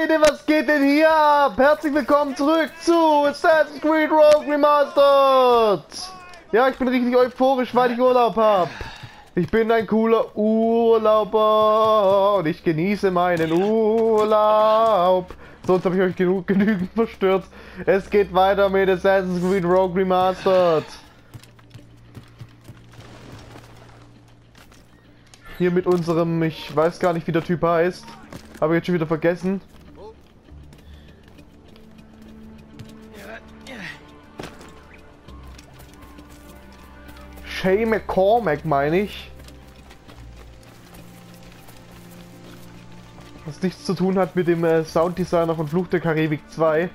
Leute, was geht denn hier ab? Herzlich willkommen zurück zu Assassin's Creed Rogue Remastered. Ja, ich bin richtig euphorisch, weil ich Urlaub habe. Ich bin ein cooler Urlauber und ich genieße meinen Urlaub. Sonst habe ich euch genügend verstört. Es geht weiter mit Assassin's Creed Rogue Remastered. Hier mit unserem, ich weiß gar nicht, wie der Typ heißt. Habe ich jetzt schon wieder vergessen. Shay McCormack meine ich. Was nichts zu tun hat mit dem Sounddesigner von Fluch der Karibik 2.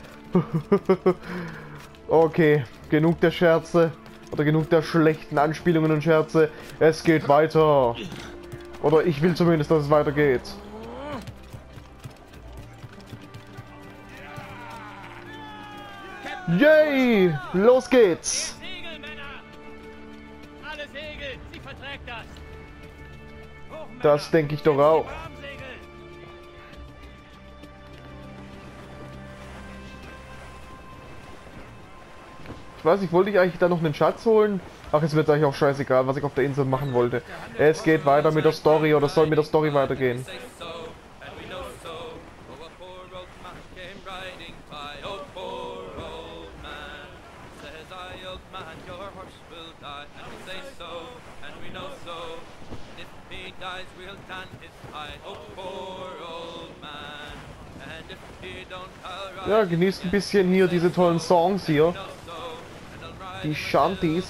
Okay, genug der Scherze. Oder genug der schlechten Anspielungen und Scherze. Es geht weiter. Oder ich will zumindest, dass es weitergeht. Yay! Los geht's! Das denke ich doch auch. Ich weiß nicht, wollte ich eigentlich da noch einen Schatz holen? Ach, es wird eigentlich auch scheißegal, was ich auf der Insel machen wollte. Es geht weiter mit der Story, oder soll mit der Story weitergehen? Ja, genießt ein bisschen hier diese tollen Songs hier. Die Shanties.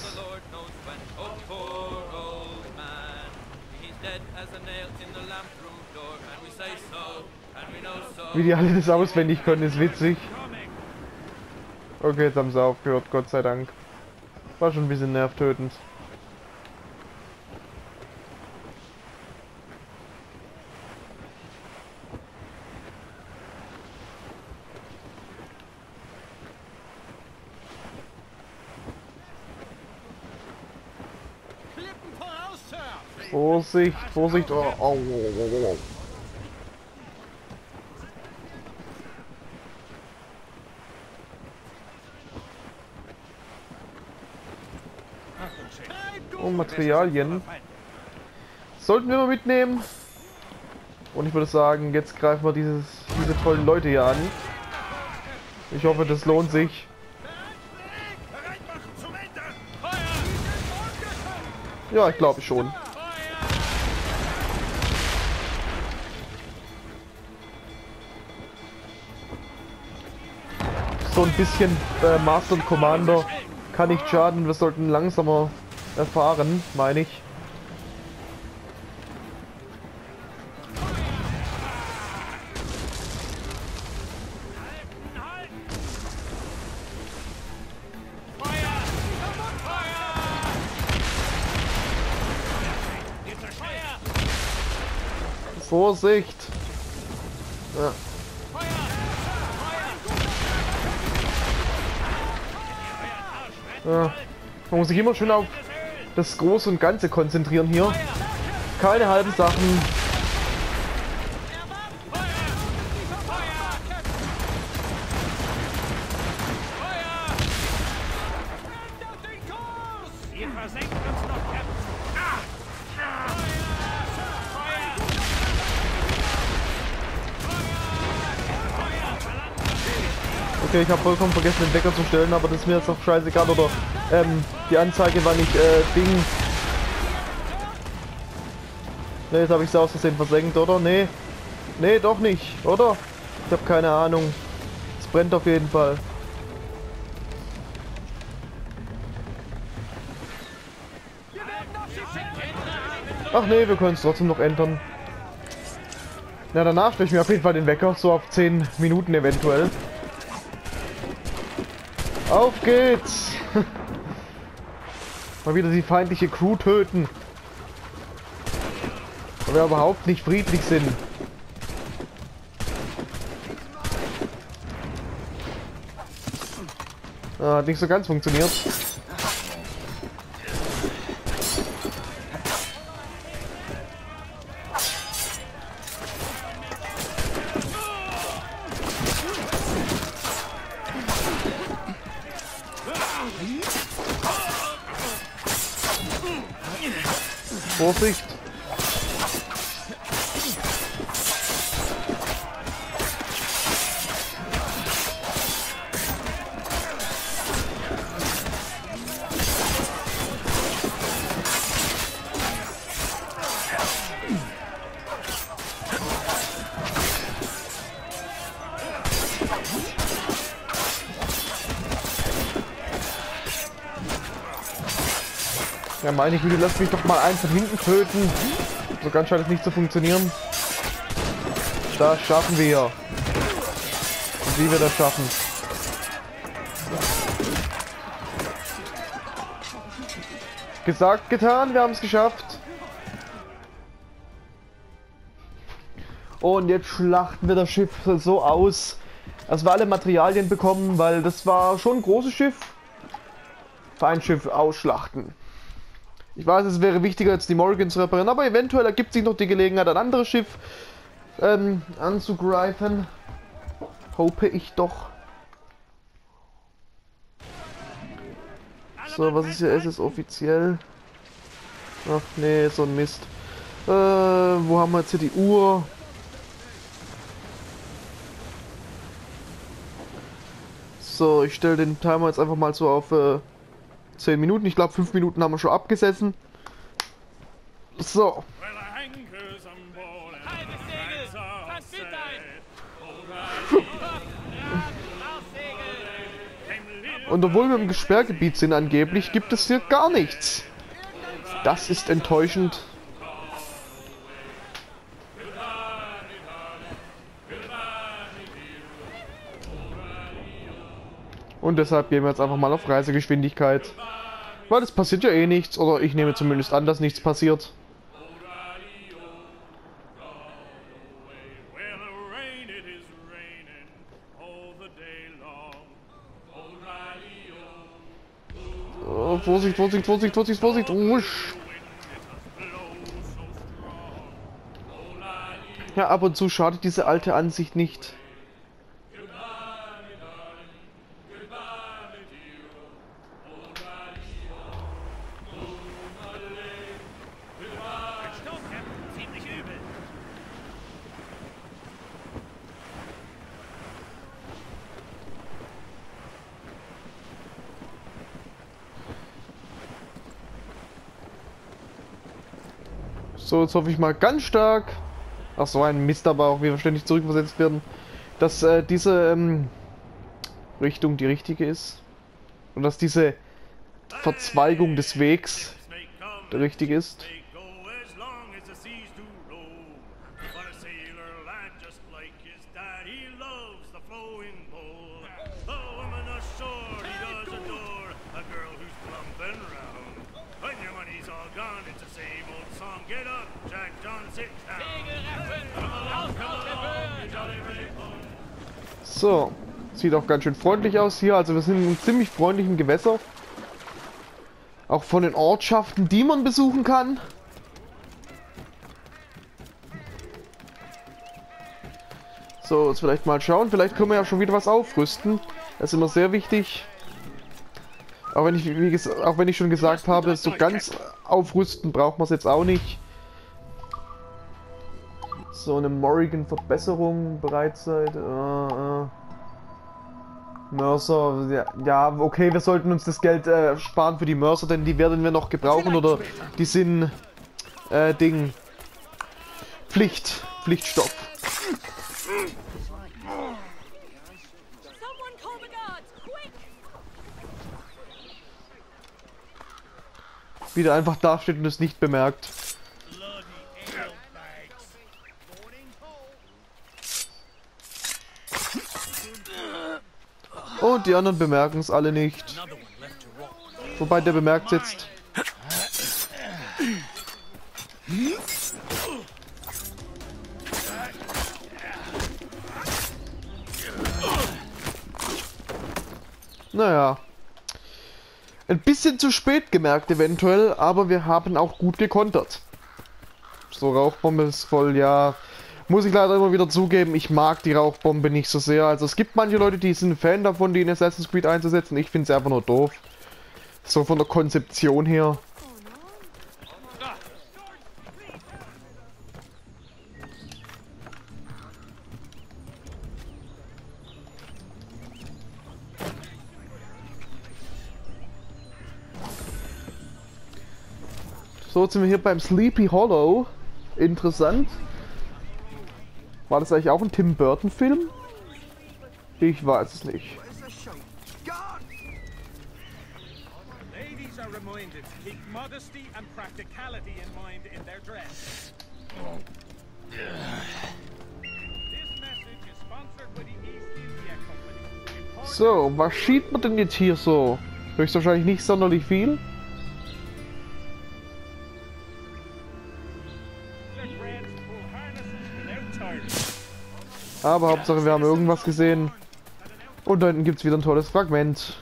Wie die alle das auswendig können, ist witzig. Okay, jetzt haben sie aufgehört, Gott sei Dank. War schon ein bisschen nervtötend. Vorsicht, Vorsicht, oh, oh, oh, oh. Oh, Materialien. Sollten wir mal mitnehmen. Und ich würde sagen, jetzt greifen wir diese tollen Leute hier an. Ich hoffe, das lohnt sich. Ja, ich glaube schon. So ein bisschen Master und Commander kann nicht schaden. Wir sollten langsamer erfahren, meine ich. Vorsicht! Ja. Ja. Man muss sich immer schön auf das Große und Ganze konzentrieren hier. Keine halben Sachen. Okay, ich habe vollkommen vergessen, den Wecker zu stellen, aber das ist mir jetzt auch scheißegal, oder die Anzeige war nicht Ding. Ne, jetzt habe ich es aus Versehen versenkt, oder? Nee. Nee, doch nicht, oder? Ich habe keine Ahnung. Es brennt auf jeden Fall. Ach nee, wir können es trotzdem noch ändern. Na, danach stelle ich mir auf jeden Fall den Wecker, so auf 10 Minuten eventuell. Auf geht's! Mal wieder die feindliche Crew töten. Weil wir überhaupt nicht friedlich sind. Ah, hat nicht so ganz funktioniert. Vorsicht! Ja, meine Güte, lass mich doch mal einen von hinten töten. So ganz scheint es nicht zu funktionieren. Das schaffen wir. Und wie wir das schaffen. Gesagt, getan, wir haben es geschafft. Und jetzt schlachten wir das Schiff so aus, dass wir alle Materialien bekommen, weil das war schon ein großes Schiff. Für ein Schiff ausschlachten. Ich weiß, es wäre wichtiger, jetzt die Morrigan zu reparieren, aber eventuell ergibt sich noch die Gelegenheit, ein anderes Schiff anzugreifen. Hoffe ich doch. So, was ist hier? Es ist offiziell. Ach nee, so ein Mist. Wo haben wir jetzt hier die Uhr? So, ich stelle den Timer jetzt einfach mal so auf 10 Minuten. Ich glaube 5 Minuten haben wir schon abgesessen. So. Und obwohl wir im Gesperrgebiet sind angeblich, gibt es hier gar nichts. Das ist enttäuschend. Und deshalb gehen wir jetzt einfach mal auf Reisegeschwindigkeit. Weil es passiert ja eh nichts. Oder ich nehme zumindest an, dass nichts passiert. Oh, Vorsicht, Vorsicht, Vorsicht, Vorsicht, Vorsicht. Wusch. Ja, ab und zu schadet diese alte Ansicht nicht. So, jetzt hoffe ich mal ganz stark. Ach so, ein Mist, aber auch wir ständig zurückversetzt werden, dass diese Richtung die richtige ist. Und dass diese Verzweigung des Wegs der richtige ist. So, sieht auch ganz schön freundlich aus hier. Also wir sind in einem ziemlich freundlichen Gewässer. Auch von den Ortschaften, die man besuchen kann. So, jetzt vielleicht mal schauen. Vielleicht können wir ja schon wieder was aufrüsten. Das ist immer sehr wichtig. Auch wenn ich schon gesagt habe, so ganz aufrüsten braucht man es jetzt auch nicht. So eine Morrigan-Verbesserung, Bereitsseite. Mörser, ja, okay, wir sollten uns das Geld sparen für die Mörser, denn die werden wir noch gebrauchen oder die sind Pflichtstoff. Wieder einfach dasteht und es nicht bemerkt. Und die anderen bemerken es alle nicht. Wobei der bemerkt jetzt. Naja. Ein bisschen zu spät gemerkt eventuell, aber wir haben auch gut gekontert. So, Rauchbombe ist voll, ja. Muss ich leider immer wieder zugeben, ich mag die Rauchbombe nicht so sehr. Also es gibt manche Leute, die sind Fan davon, die in Assassin's Creed einzusetzen. Ich finde sie einfach nur doof. So von der Konzeption her. So, jetzt sind wir hier beim Sleepy Hollow. Interessant. War das eigentlich auch ein Tim Burton Film? Ich weiß es nicht. Ladies are reminded to keep modesty and practicality in mind in their dress. This message is sponsored by the East India Company. So, was schiebt man denn jetzt hier so? Höchstwahrscheinlich nicht sonderlich viel. Aber Hauptsache wir haben irgendwas gesehen. Und da hinten gibt es wieder ein tolles Fragment.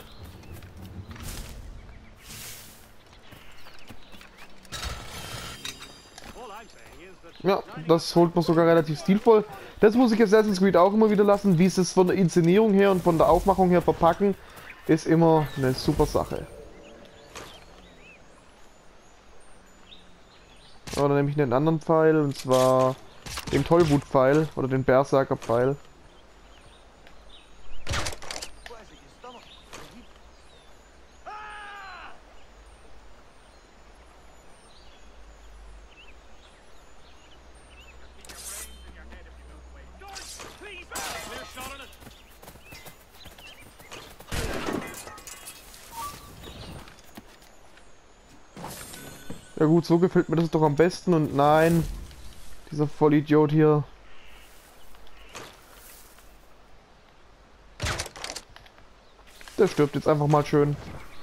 Ja, das holt man sogar relativ stilvoll. Das muss ich Assassin's Creed auch immer wieder lassen. Wie sie es von der Inszenierung her und von der Aufmachung her verpacken, ist immer eine super Sache. So, dann nehme ich einen anderen Pfeil, und zwar den Tollwut-Pfeil oder den Berserker-Pfeil. Ja gut, so gefällt mir das doch am besten, und nein, dieser Vollidiot hier. Der stirbt jetzt einfach mal schön.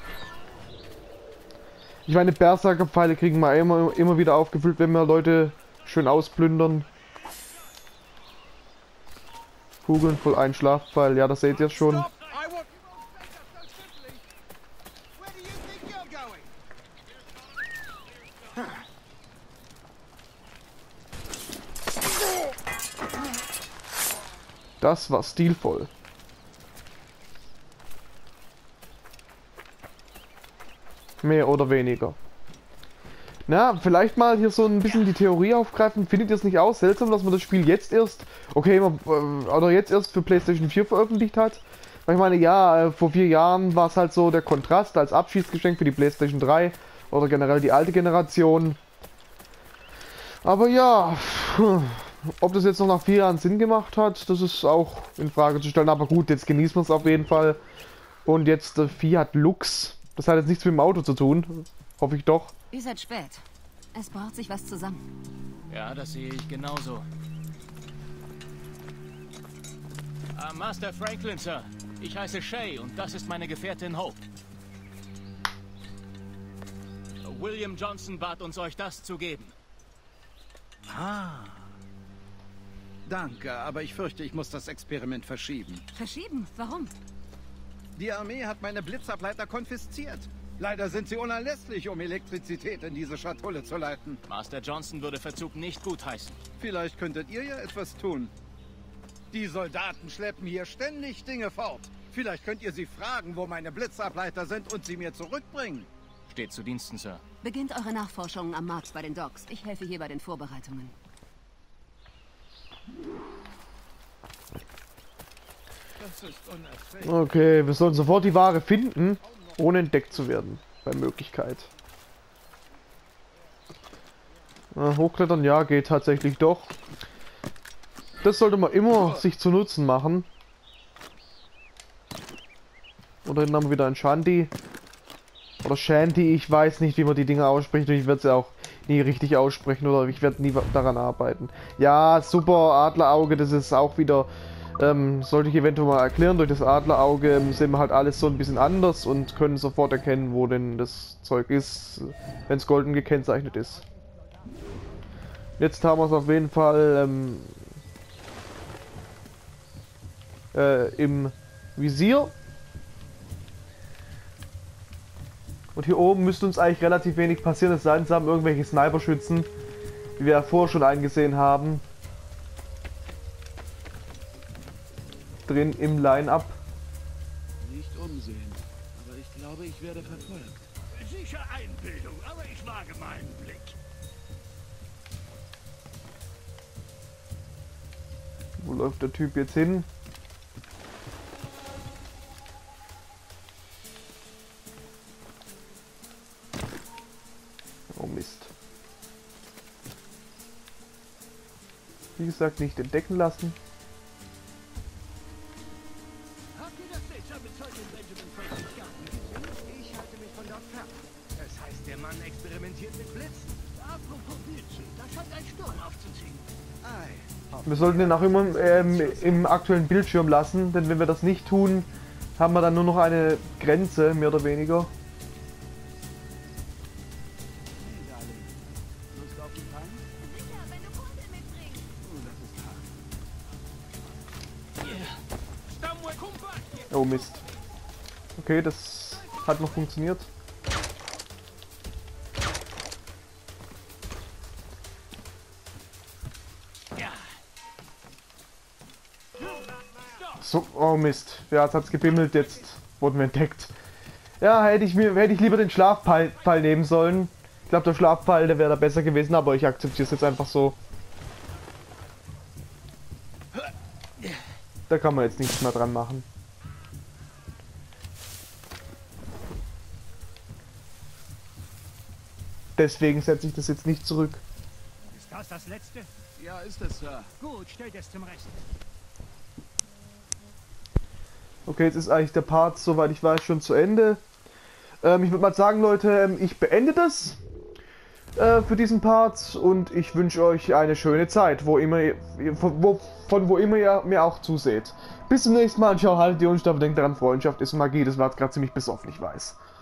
Ich meine, Berserker-Pfeile kriegen wir immer wieder aufgefüllt, wenn wir Leute schön ausplündern. Kugeln voll ein Schlafpfeil, ja, das seht ihr schon. Das war stilvoll. Mehr oder weniger. Na, vielleicht mal hier so ein bisschen die Theorie aufgreifen. Findet ihr es nicht auch seltsam, dass man das Spiel jetzt erst, okay, oder jetzt erst für PlayStation 4 veröffentlicht hat? Weil ich meine, ja, vor 4 Jahren war es halt so der Kontrast als Abschiedsgeschenk für die PlayStation 3 oder generell die alte Generation. Aber ja, ob das jetzt noch nach 4 Jahren Sinn gemacht hat, das ist auch in Frage zu stellen. Aber gut, jetzt genießen wir es auf jeden Fall. Und jetzt Fiat Lux. Das hat jetzt nichts mit dem Auto zu tun. Hoffe ich doch. Ihr seid spät. Es braucht sich was zusammen. Ja, das sehe ich genauso. Master Franklin, Sir. Ich heiße Shay und das ist meine Gefährtin Hope. William Johnson bat uns, euch das zu geben. Ah. Danke, aber ich fürchte, ich muss das Experiment verschieben. Verschieben? Warum? Die Armee hat meine Blitzableiter konfisziert. Leider sind sie unerlässlich, um Elektrizität in diese Schatulle zu leiten. Master Johnson würde Verzug nicht gutheißen. Vielleicht könntet ihr ja etwas tun. Die Soldaten schleppen hier ständig Dinge fort. Vielleicht könnt ihr sie fragen, wo meine Blitzableiter sind, und sie mir zurückbringen. Steht zu Diensten, Sir. Beginnt eure Nachforschungen am Markt bei den Docks. Ich helfe hier bei den Vorbereitungen. Das ist unerträglich. Okay, wir sollen sofort die Ware finden, ohne entdeckt zu werden. Bei Möglichkeit. Hochklettern, ja, geht tatsächlich doch. Das sollte man immer sich zu Nutzen machen. Und dann haben wir wieder ein Shandy. Oder Shandy, ich weiß nicht, wie man die Dinger ausspricht, und ich werde sie auch nie richtig aussprechen, oder ich werde nie daran arbeiten. Ja, super, Adlerauge, das ist auch wieder, sollte ich eventuell mal erklären, durch das Adlerauge sehen wir halt alles so ein bisschen anders und können sofort erkennen, wo denn das Zeug ist, wenn es golden gekennzeichnet ist. Jetzt haben wir es auf jeden Fall im Visier. Und hier oben müsste uns eigentlich relativ wenig passieren, es sei denn, es haben irgendwelche Sniperschützen, wie wir ja vorher schon eingesehen haben. Drin im Line-Up. Nicht umsehen, aber ich glaube, ich werde verfolgt. Sicher Einbildung, aber ich wage meinen Blick. Wo läuft der Typ jetzt hin? Oh Mist. Wie gesagt, nicht entdecken lassen. Habt ihr das Bild schon mit Zeug in Benjamin Franklins Garten gesehen? Ich halte mich von dort fern. Das heißt, der Mann experimentiert mit Blitzen. Apropos Blitze, da scheint ein Sturm aufzuziehen. Wir sollten den auch immer im aktuellen Bildschirm lassen, denn wenn wir das nicht tun, haben wir dann nur noch eine Grenze, mehr oder weniger. Lust auf den Tank? Sicher, wenn du Kumpel mitbringst. Das ist hart. Oh Mist. Okay, das hat noch funktioniert. So, oh Mist. Ja, jetzt hat's gebimmelt, jetzt wurden wir entdeckt. Ja, hätte ich lieber den Schlafpfeil nehmen sollen. Ich glaube, der Schlafpfeil, der wäre da besser gewesen, aber ich akzeptiere es jetzt einfach so. Da kann man jetzt nichts mehr dran machen. Deswegen setze ich das jetzt nicht zurück. Ist das das Letzte? Ja, ist es, Sir. Gut, stellt es zum Rest. Okay, jetzt ist eigentlich der Part, soweit ich weiß, schon zu Ende. Ich würde mal sagen, Leute, ich beende das für diesen Part und ich wünsche euch eine schöne Zeit, von wo immer ihr mir auch zuseht. Bis zum nächsten Mal und ciao, haltet die Unstaffel, denkt daran, Freundschaft ist Magie, das war jetzt gerade ziemlich besoffen, ich weiß.